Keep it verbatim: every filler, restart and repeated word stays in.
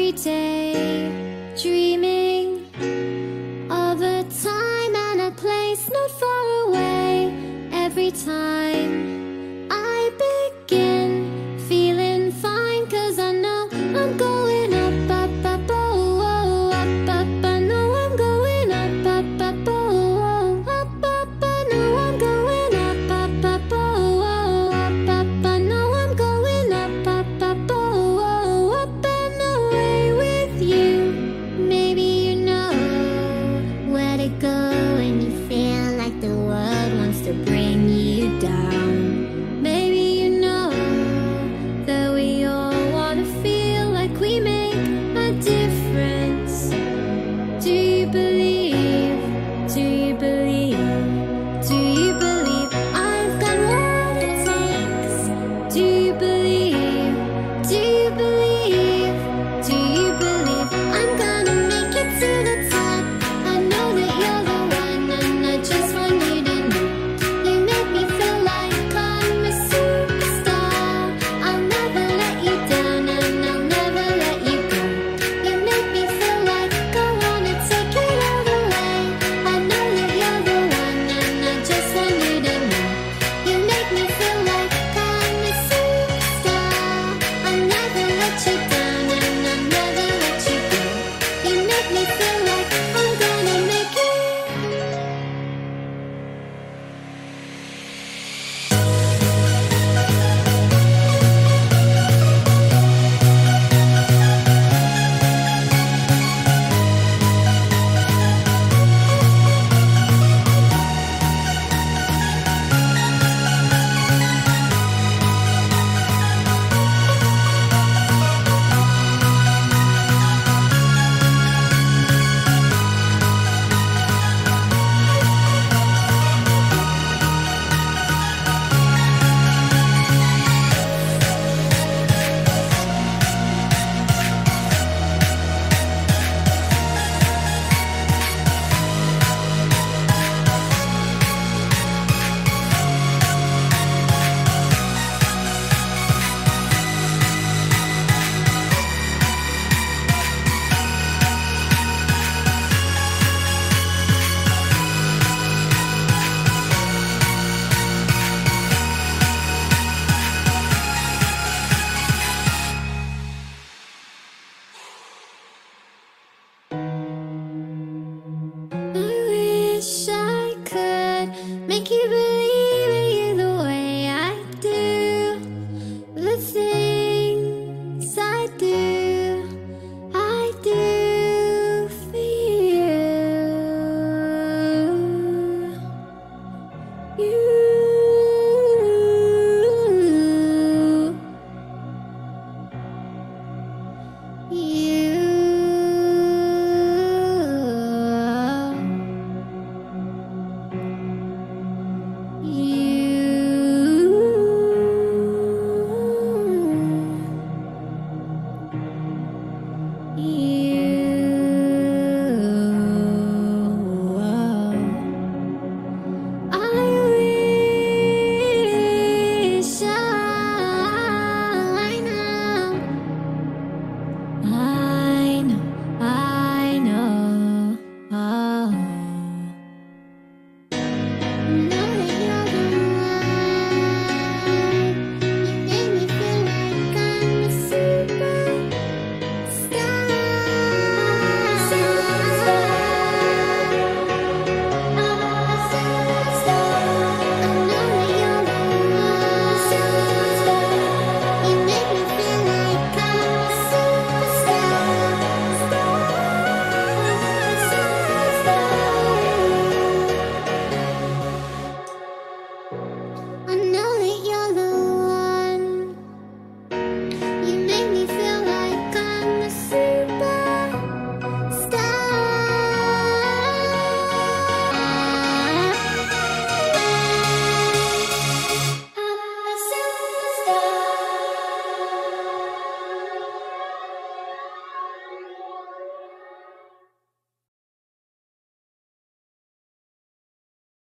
every day, dreaming of a time and a place not far away. Every time I begin feeling fine, 'cause I know I'm going up, up, up, oh, oh, up, up. I know I'm going up, up, up, oh, oh, up, up. I know I'm going up, up, up, oh, oh, up, up. I know I'm going up, up, up, oh, oh, up and away with you. Maybe you know where to go when you feel like the world wants to bring you down. Maybe you know that we all want to feel like we make a difference. Do you believe? Do you believe? Do you believe I've got what it takes? Do you believe? Do you believe? Do you believe I'm gonna make it to the top? I know that you're the one, and I just want you to know you make me feel like I'm a superstar. I'll never let you down, and I'll never let you go. You make me feel like I wanna take it all the way. I know that you're the one, and I just want you to know you make me feel like I'm a superstar. I'll never let you down, and I'll never let you go. You make me feel like I'm gonna make it. I wish I could make you believe in you the way I do. The things I do, I do for you. You, you.